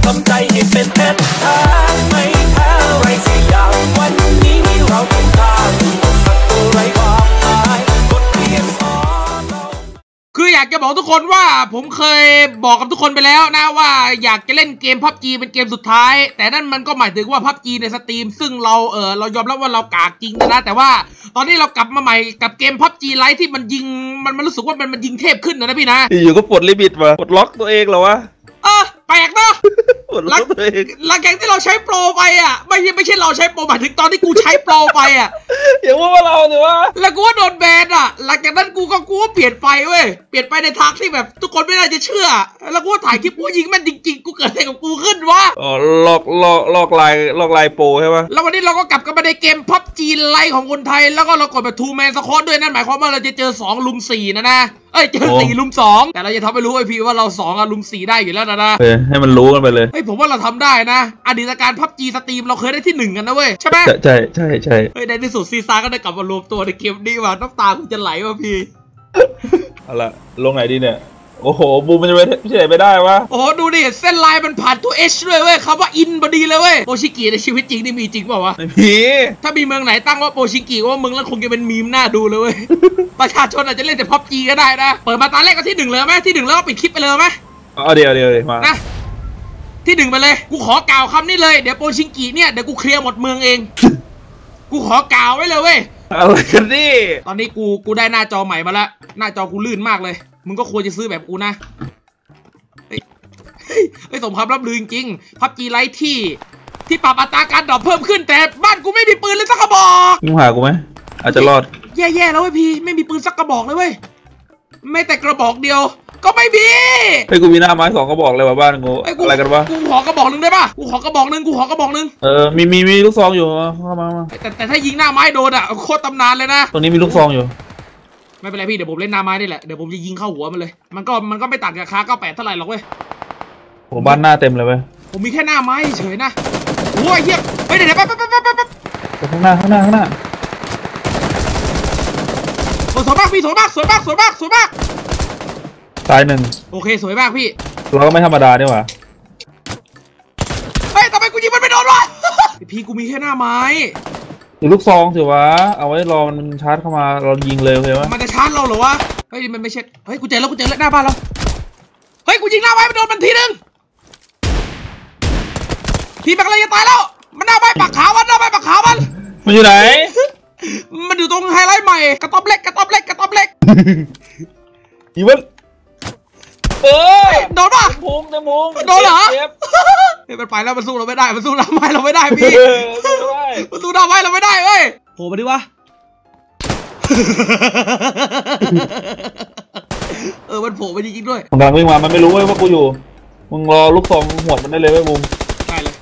ทำใจให้เป็นเพชรไม่แพ้อะไรสักอย่างวันนี้เราต้องการศัตรูไร้ความหมายบทเรียนสอนเราคืออยากจะบอกทุกคนว่าผมเคยบอกกับทุกคนไปแล้วนะว่าอยากจะเล่นเกม PUBG เป็นเกมสุดท้ายแต่นั่นมันก็หมายถึงว่า PUBG ในสตรีมซึ่งเรายอมรับว่าเรากากจริงนะแต่ว่าตอนนี้เรากลับมาใหม่กับเกม PUBG Lite ที่มันยิงมันรู้สึกว่ามันยิงเทพขึ้นนะพี่นะอยู่ก็ปลดลิมิตมาปลดล็อกตัวเองเหรอวะแปลกเนาะหลังจากที่เราใช้โปรไปอ่ะไม่ใช่เราใช้โปรหมายถึงตอนที่กูใช้โปรไปอ่ะอย่างว่าเราเนี่ยว่าแล้วกูว่าโดนแบนอ่ะหลังจากนั้นกูก็เปลี่ยนไปเว้ยเปลี่ยนไปในทางที่แบบทุกคนไม่น่าจะเชื่อแล้วกูถ่ายคลิปกูยิงแม่นจริงๆกูเกิดอะไรกับกูขึ้นวะลอกลายโปรใช่ปะแล้ววันนี้เราก็กลับกันมาในเกม PUBG Lite ของคนไทยแล้วก็เรากดแบบ 2 Man Squad ด้วยนั่นหมายความว่าเราจะเจอ2 ลุม 4นะเจอ4 ลุม 2แต่เราจะทำให้รู้ไอพี่ว่าเรา2 ลุม 4ได้อยู่แล้วนะให้มันรู้กันไปเลยผมว่าเราทำได้นะอดีตการ PUBG สตรีมเราเคยได้ที่1กันนะเว้ยใช่ไหมใช่ในที่สุดซีซ่าก็ได้กลับมารวมตัวในเกมนี้ว่ะน้ำตาคุณจะไหลว่ะพี่เอาละลงไหนดีเนี่ยโอ้โหบูมมันจะไปเฉยไม่ได้วะโอ้ดูดิเส้นลายมันผ่านตัว H ด้วยเว้ยคำว่าอินพอดีเลยเว้ยโปชิกิในชีวิตจริงนี่มีจริงเปล่าวะไม่มีถ้ามีเมืองไหนตั้งว่าโปชิกิว่าเมืองแล้วคงจะเป็นมีมหน้าดูเลยเว้ยประชาชนอาจจะเล่นแต่ PUBG ก็ได้นะเปิดมาตาแรกก็ที่1เลยไหมที่1แล้วก็ปิดคลิปไปเลยไหมเดี๋ยวมานะที่1ไปเลยกูขอกล่าวคำนี้เลยเดี๋ยวโปชิกิเนี่ยเดี๋ยวกูเคลียร์หมดเมืองเองกูขอกล่าวไว้เลยเว้ยอะไรกันนี่ตอนนี้กูได้หน้าจอใหม่มาแล้วหน้าจอกูลื่นมากเลยมึงก็ควรจะซื้อแบบกูนะสมคำรับลือจริงๆ PUBG Lite ที่ปรับอัตราการดรอปเพิ่มขึ้นแต่บ้านกูไม่มีปืนเลยสักกระบอกมึงหากูไหมอาจจะรอดแย่แล้วเว้ยพี่ไม่มีปืนสักกระบอกเลยเว้ยไม่แต่กระบอกเดียวก็ไม่มีกูมีหน้าไม้2 กระบอกเลยว่ะบ้านกูอะไรกันวะกูขอกระบอกนึงได้ป่ะกูขอกระบอกนึงมีลูกซองอยู่เข้ามาแต่ถ้ายิงหน้าไม้โดนอ่ะโคตรตำนานเลยนะตรงนี้มีลูกซองอยู่ไม่เป็นไรพี่เดี๋ยวผมเล่นหน้าไม้นี่แหละเดี๋ยวผมจะยิงเข้าหัวมันเลยมันก็ไม่ต่างกับค้า98เท่าไหร่หรอกเว้ยผมบ้านหน้าเต็มเลยเว้ยผมมีแค่หน้าไม้เฉยนะโอ้ยเฮียไปเดี๋ยวไปข้างหน้าสวยมากพี่สวยมากตาย1 โอเคสวยมากพี่เราก็ไม่ธรรมดาเนี่ยว่ะเฮ้ยทำไมกูยิงมันไม่โดนวะพี่กูมีแค่หน้าไม้ลูกซองสิวะเอาไว้รอมันชาร์จเข้ามาเรายิงเลยโอเคปะมันจะชาร์จเราเหรอวะเฮ้ยมันไม่ใช่เฮ้ยกูเจอแล้วหน้าบ้านเราเฮ้ยกูยิงหน้าไม้มันโดนมันทีนึงทีมันกำลังจะตายแล้วมันหน้าไม้ปักขามันอยู่ไหนมันอยู่ตรงไฮไลท์ใหม่กระต๊อบเล็กอีเวนโดนป่ะมุงโดนเหรอมันไปแล้วมันสู้เราไม่ได้มันสู้หน้าไม้เราไม่ได้พี่มันสู้หน้าไม้เราไม่ได้เว้ยโผล่มาดิวะมันโผล่มาจริงๆด้วยมันกำลังวิ่งมามันไม่รู้ว่ากูอยู่มึงรอลูกซองหวดมันได้เลยเว้ยมุมได้เลย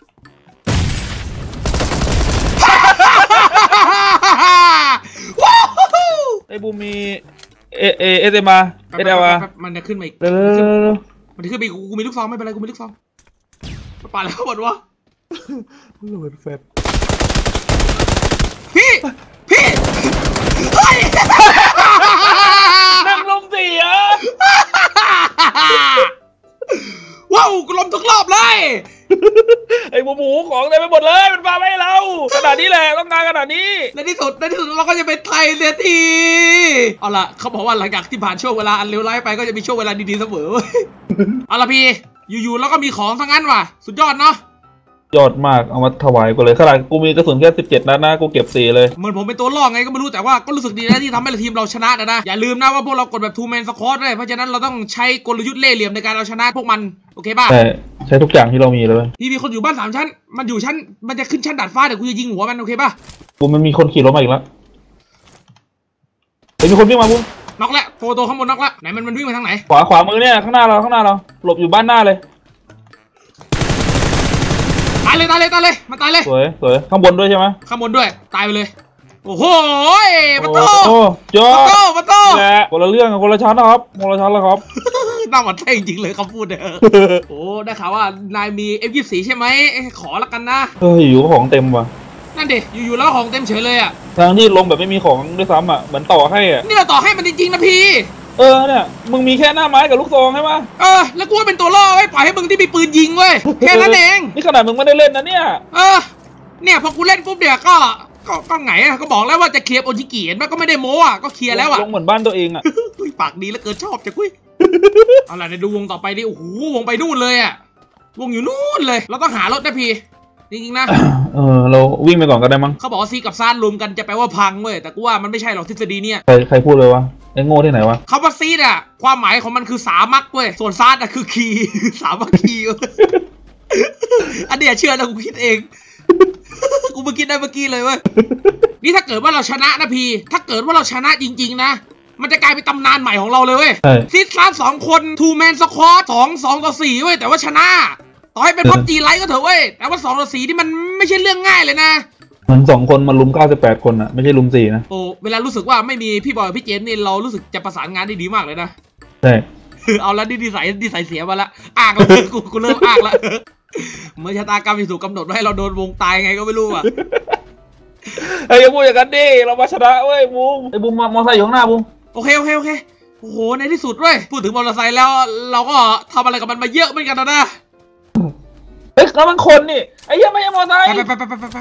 ไอ้บูมมีเอสเอ็มอาร์มันจะขึ้นมาอีกมันจะขึ้นไปกูมีลูกซองไม่เป็นไรกูมีลูกซองป่าแล้วหมดวะโหลดแฟตพี่เฮ้ยนั่งลมเสียว้าวกูล้มทุกรอบเลยไอ้หมูของเต็มไปหมดเลยมันมาไม่ให้เราขนาดนี้แหละต้องการขนาดนี้ในที่สุดเราก็จะเป็นไทยเสียทีเอาล่ะเขาบอกว่าหลังจากที่ผ่านช่วงเวลาอันเลวร้ายไปก็จะมีช่วงเวลาดีๆเสมอเอาล่ะพี่อยู่ๆแล้วก็มีของทั้งนั้นว่ะสุดยอดเนาะยอดมากเอามาถวายกูเลยขนาดกูมีกระสุนแค่17 นัดนะกูเก็บ4เลยเหมือนผมเป็นตัวล่อไงก็ไม่รู้แต่ว่าก็รู้สึกดีนะที่ทำให้ทีมเราชนะนะอย่าลืมนะว่าพวกเรากดแบบ 2 Man Squad ด้วยเพราะฉะนั้นเราต้องใช้กลยุทธ์เล่ห์เหลี่ยมในการเอาชนะพวกมันโอเคป่ะใช้ทุกอย่างที่เรามีเลยพี่มีคนอยู่บ้าน3 ชั้นมันอยู่ชั้นมันจะขึ้นชั้นดาดฟ้าเดี๋ยวกูจะยิงหัวมันโอเคป่ะกูมันมีคนขี่รถมาอีกแล้วมีคนวิ่งมาบุ้มน็อกแล้วโฟโต้ข้างบนน็อกแล้วไหนมันวิ่งมาทางไหนขวามือเนี่ยข้างหน้าเราหลบอยู่บ้านหน้าเลยตายเลยมันตายเลยสวยข้างบนด้วยใช่ไหมข้างบนด้วยตายไปเลยโอ้โหประตูแหละคนละเรื่องคนละชั้นนะครับน่าหวั่นไส้จริงเลยคำพูดเนี่ยโอ้ได้ข่าวว่านายมี F24 ใช่ไหมขอละกันนะอยู่ของเต็มว่ะนั่นดิอยู่แล้วของเต็มเฉยเลยอ่ะทางที่ลงแบบไม่มีของด้วยซ้ำอ่ะเหมือนต่อให้อ่ะนี่เราต่อให้มันจริงๆนะพี่เนี่ยมึงมีแค่หน้าไม้กับลูกซองใช่ไหมแล้วกูเป็นตัวล่อไว้ปล่อยให้มึงที่มีปืนยิงเว้ยแค่นั้นเองนี่ขนาดมึงไม่ได้เล่นนะเนี่ยเนี่ยพอกูเล่นปุ๊บเนี่ยก็ไงอะก็บอกแล้วว่าจะเคลียร์โอจิกิเห็นไหมก็ไม่ได้โม้อะก็เคลียร์แล้วอะลงเหมือนบ้านตัวเองอะปากดีแล้วเกินชอบจะคุยเอาล่ะเดี๋ยวดูวงต่อไปดิโอ้โหวงไปนู่นเลยอะวงอยู่นู่นเลยเราต้องหารถนะพี่จริงๆนะเราวิ่งไปก่อนก็ได้มั้งเขาบอกว่าซีกับซานรวมกันจะแปลว่าพังเว้ยแต่กูว่ามันไม่ใช่หรอกทฤษฎีเนี่ยใครพูดเลยวะไอ้โง่ที่ไหนวะคำว่าซีดอะความหมายของมันคือสามักเว้ยส่วนซานอะคือคีสามัคคีอันเนี้ยเชื่อนะกูคิดเองกูเพิ่งคิดได้เมื่อกี้เลยเว้ยนี่ถ้าเกิดว่าเราชนะนะพี่ถ้าเกิดว่าเราชนะจริงๆนะมันจะกลายเป็นตำนานใหม่ของเราเลยเว้ยซีดซาน2 คนทูแมนสควอต2 ต่อ 4เว้ยแต่ว่าชนะต่อให้เป็นพับจีไลท์ก็เถอะเว้ยแต่ว่า2 ต่อ 4ที่มันไม่ใช่เรื่องง่ายเลยนะมัน2 คนมาลุม98 คนอะไม่ใช่ลุม4นะโอ้เวลารู้สึกว่าไม่มีพี่บอยพี่เจมส์นี่เรารู้สึกจะประสานงานได้ดีมากเลยนะใช่เอาละนิสัยเสียมาละอ้างแล้วกูเริ่มอ้างละเมื่อชะตากรรมที่ถูกกำหนดไว้ให้เราโดนวงตายไงก็ไม่รู้อะอย่าพูดอย่างนั้นดิเรามาชนะเว้ยบูมไอ้บูมมอเตอร์ไซค์อยู่ข้างหน้าบูมโอเคโอ้โหในที่สุดเว้ยพูดถึงมอเตอร์ไซค์แล้วเราก็ทำอะไรกับมันมาเยอะเหมือนกันนะแล้วมันคนนี่ไอ้เหี้ยไม่ใช่มอเตอร์ไซค์ไป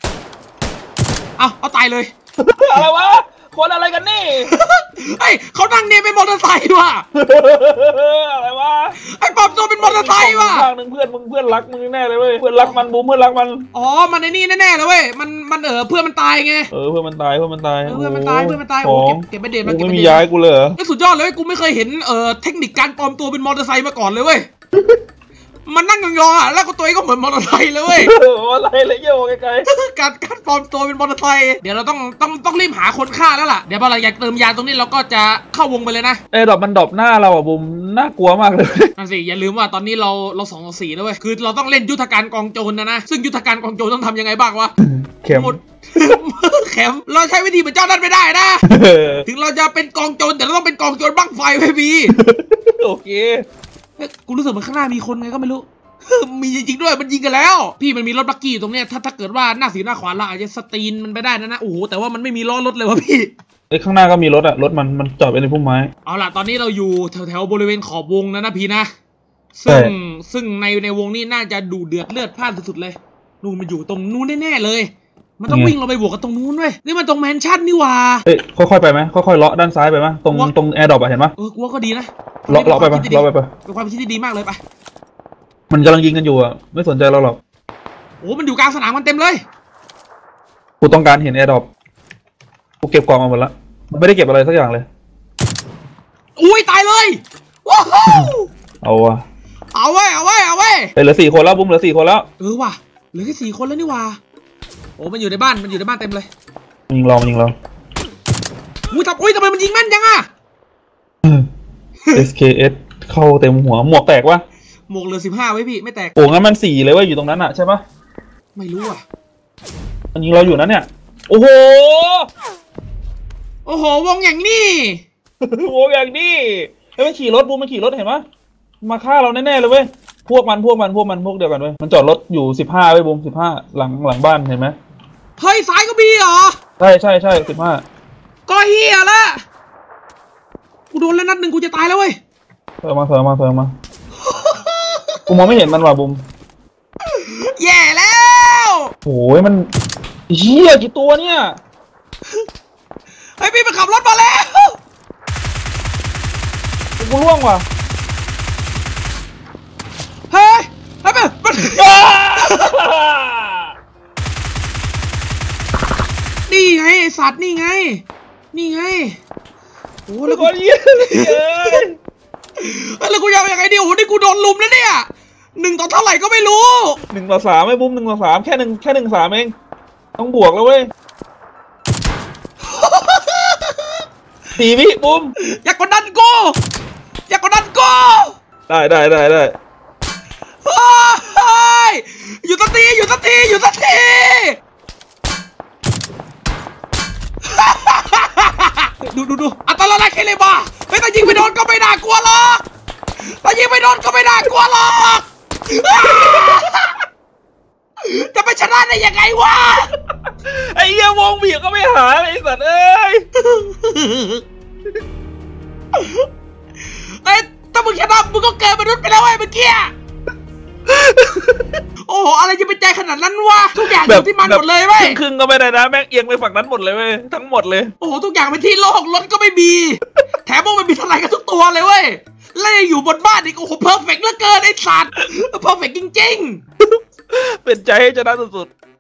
เอาตายเลยอะไรวะคนอะไรกันนี่ไอ้เขานั่งเนี่ยเป็นมอเตอร์ไซค์ว่ะอะไรวะไอ้ปอบตัวเป็นมอเตอร์ไซค์ว่ะทางหนึ่งเพื่อนรักมึงแน่เลยเว้ยเพื่อนรักมันบูมเพื่อนรักมันมันในนี่แน่เลยเว้ยมันเพื่อนมันตายไงเพื่อนมันตายโอ้เก็บไปเด็ดมาไม่มีย้ายกูเลยสุดยอดเลยกูไม่เคยเห็นเทคนิคการปลอมตัวเป็นมอเตอร์ไซค์มาก่อนเลยเว้ยมันนั่งยองๆแล้วก็ตัวเองก็เหมือนมอเตอร์ไซค์เลยเว้ยอะไรเลยโย่ไกลๆการปลอมตัวเป็นมอเตอร์ไซค์เดี๋ยวเราต้องรีบหาคนฆ่าแล้วล่ะเดี๋ยวพอเราอยากเติมยาตรงนี้เราก็จะเข้าวงไปเลยนะดอกมันดรอปหน้าเราอ่ะบุมน่ากลัวมากเลยนั่นสิอย่าลืมว่าตอนนี้เรา2 ต่อ 4แล้วเว้ยคือเราต้องเล่นยุทธการกองโจรนะซึ่งยุทธการกองโจรต้องทำยังไงบ้างวะเข็มเราใช้วิธีเหมือนเจ้านั่นไม่ได้นะถึงเราจะเป็นกองโจรแต่เราต้องเป็นกองโจรบั้งไฟไว้พี่โอเคกูรู้สึกเหมือนข้างหน้ามีคนไงก็ไม่รู้มีจริงๆด้วยมันยิงกันแล้วพี่มันมีรถบักกี้อยู่ตรงเนี้ยถ้าเกิดว่าหน้าสีหน้าขวาเราอาจจะสตีนมันไปได้นะโอ้โหแต่ว่ามันไม่มีล้อรถเลยวะพี่ข้างหน้าก็มีรถอะรถมันจอดไปในพุ่มไม้เอาล่ะตอนนี้เราอยู่แถวบริเวณขอบวงนะพี่นะซึ่งในวงนี้น่าจะดูเดือดเลือดพล่านสุดๆเลยนู่นมันอยู่ตรงนู้นแน่ๆเลยมันต้องวิ่งเราไปบวกกันตรงนู้นเว้ยนี่มันตรงแมนชั่นนี่หว่าค่อยๆไปไหมค่อยๆเลาะด้านซ้ายไปไหมตรงแอร์ดรอปเห็นไหมกูว่าก็ดีนะเลาะไปเป็นความคิดที่ดีมากเลยไปมันกำลังยิงกันอยู่อ่ะไม่สนใจเราหรอกโอ้มันอยู่กลางสนามมันเต็มเลยกูต้องการเห็นแอร์ดรอปกูเก็บกล่องมาหมดละมันไม่ได้เก็บอะไรสักอย่างเลยอุ้ยตายเลยว้าวเอาไว้เหลือ4 คนแล้วบุ้มเหลือ4 คนแล้วว่ะเหลือแค่4 คนแล้วนี่ว่ะโอ้มันอยู่ในบ้านเต็มเลยยิงเราอุ้ยทำไมมันยิงแม่นจังอะ SKS เข้าเต็มหัวหมวกแตกวะหมวกเหลือ15ไว้พี่ไม่แตกโอ้งั้นมัน4เลยว่าอยู่ตรงนั้นอะใช่ปะไม่รู้อ่ะมันยิงเราอยู่นะเนี่ยโอ้โหวงอย่างนี้มันขี่รถบูมมันขี่รถเห็นปะมาฆ่าเราแน่ๆเลยเว้ยพวกมันพวกเดียวกันเว้ยมันจอดรถอยู่15เว้ยบูม15หลังบ้านเห็นไหมเฮ้ยซ้ายก็มีเหรอใช่15 ก็เฮียละกูโดนแล้วนัดหนึ่งกูจะตายแล้วเว้ยเธอมากูมองไม่เห็นมันว่ะบุมแย่แล้วโอ้ยมันเหี้ยกี่ตัวเนี่ยไอ้พี่มันขับรถมาแล้วกูล่วงว่ะเฮ้ยมันนี่ไงสัตว์นี่ไงโอ้แล้วกูแล้วกูยังไงดิโอ้นี่กูโดนลุมแล้วเนี่ย1 ต่อเท่าไหร่ก็ไม่รู้ 1 ต่อ 3ไม่บุ้ม1 ต่อ 3แค่1 3เองต้องบวกแล้วเว้ย4 วิบุ้มอย่ากดดันกูได้อยู่สักทีดูอัตราแรกเคเลยบ้าไม่ต้องยิงไปโดนก็ไม่น่ากลัวหรอกจะไปชนะได้ยังไงวะไอ้เหี้ยวงบีบก็ไม่หาไอ้สัตว์เอ้ยเอ้ยถ้ามึงชนะมึงก็เกินมนุษย์ไปแล้วไอ้เมื่อกี้โอ้โหอะไรจะเป็นใจขนาดนั้นวะทุกอย่างอยู่ที่มันหมดเลยเว้ยครึ่งก็ไม่ได้นะแม่งเอียงไปฝั่งนั้นหมดเลยเว้ยทั้งหมดเลยโอ้โหทุกอย่างเป็นที่โล่งรถก็ไม่มีแถมมันมีทลายกันทุกตัวเลยเว้ยแล้วยังอยู่บนบ้านอีกโอ้โหเพอร์เฟกต์เหลือเกินไอ้สัตว์เพอร์เฟกต์จริงเป็นใจให้ชนะสุด